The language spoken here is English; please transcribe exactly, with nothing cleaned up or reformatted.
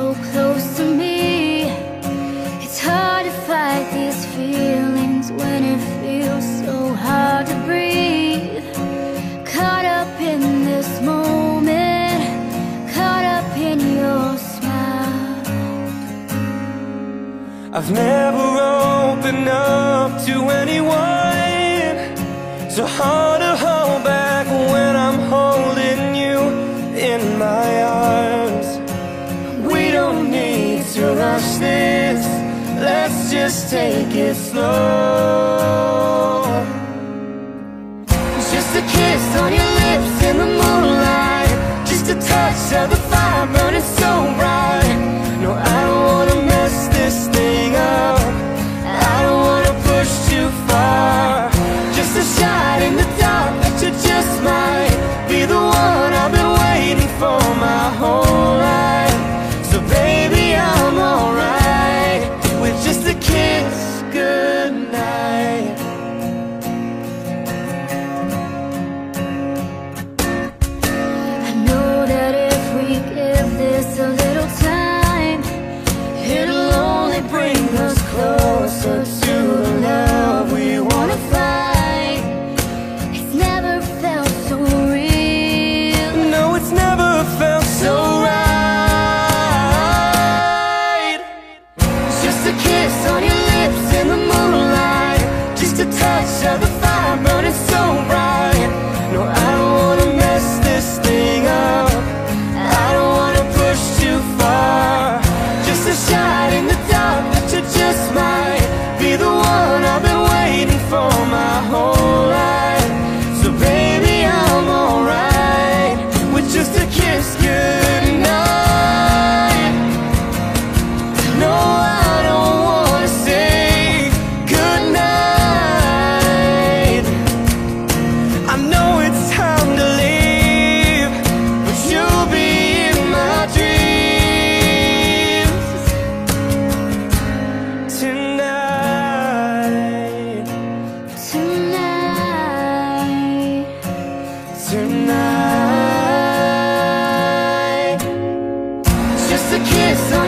so close to me. It's hard to fight these feelings when it feels so hard to breathe. Caught up in this moment, caught up in your smile. I've never opened up to anyone, so hard to hold back when I'm holding you in my arms. We don't need to rush this, let's just take it slow. Just a kiss on your lips in the moonlight, just a touch of the fire burning so bright. No, I don't wanna mess this thing up, I don't wanna push too far. Just a shot in the dark that you just might be the one I've been waiting for my whole life. So baby, I'm alright with just a kiss goodnight. I know that if we give this a little time, it'll only bring us closer to the love we wanna find. It's never felt so real. No, it's never felt so right. Just a kiss on your lips in the moonlight, just a touch of the fire burning so bright. No, I don't wanna mess this thing up, I don't wanna push too far. just a shot in the dark that you just might be the one I've been waiting for my whole life. So baby, I'm alright with just a kiss goodnight. No, I don't wanna say goodnight. I know it's time to leave, but you'll be in my dreams tonight, Tonight, tonight. just a kiss on